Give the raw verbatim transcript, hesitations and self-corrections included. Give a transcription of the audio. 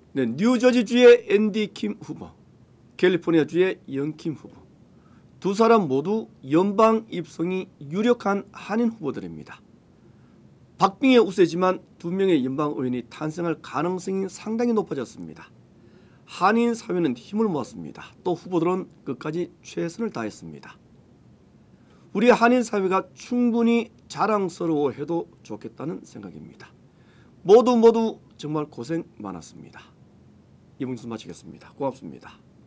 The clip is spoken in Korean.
네, 뉴저지주의 앤디 킴 후보, 캘리포니아주의 영킴 후보. 두 사람 모두 연방 입성이 유력한 한인 후보들입니다. 박빙의 우세지만 두 명의 연방 의원이 탄생할 가능성이 상당히 높아졌습니다. 한인 사회는 힘을 모았습니다. 또 후보들은 끝까지 최선을 다했습니다. 우리 한인 사회가 충분히 자랑스러워해도 좋겠다는 생각입니다. 모두 모두 정말 고생 많았습니다. 이번 뉴스 마치겠습니다. 고맙습니다.